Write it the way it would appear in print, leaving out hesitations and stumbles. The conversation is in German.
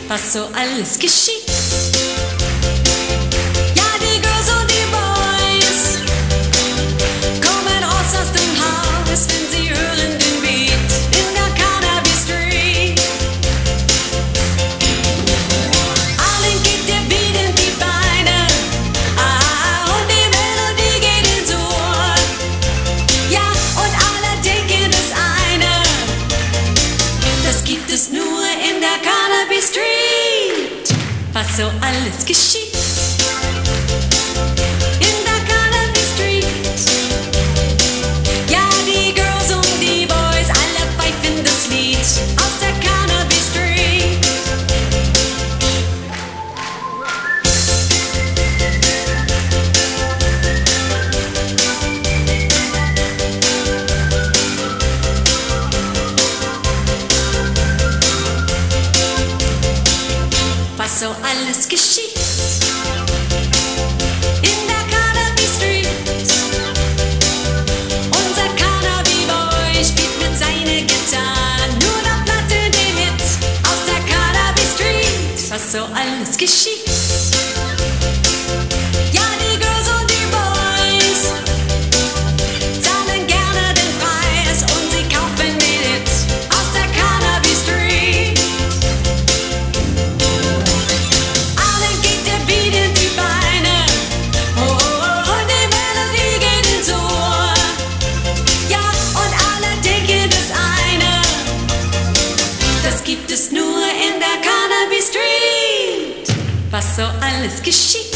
was so alles geschieht. Ja, die Girls und die Boys kommen raus aus dem Haus, wenn sie hören den Beat in der Carnaby Street. Allen geht der Beat in die Beine, und die Melodie geht ins Ohr. Ja, und alle denken das eine, das gibt es nur in der Carnaby Street, was so alles geschieht. In der Carnaby Street, ja, die Girls und die Boys, alle pfeifen das Lied aus der Carnaby Street. Was so alles geschieht. In der Carnaby Street, unser Carnaby Boy spielt mit seiner Gitarre nur noch Platte den Hit aus der Carnaby Street. Was so alles geschieht. Ja, die Girls und die Boys zahlen gerne den Preis und sie kaufen den Hit aus der Carnaby Street. Allen geht der Beat in die Beine, und die Melodie geht ins Ohr. Ja, und alle denken das eine, das gibt es nur in der Carnaby Street, was so alles geschieht.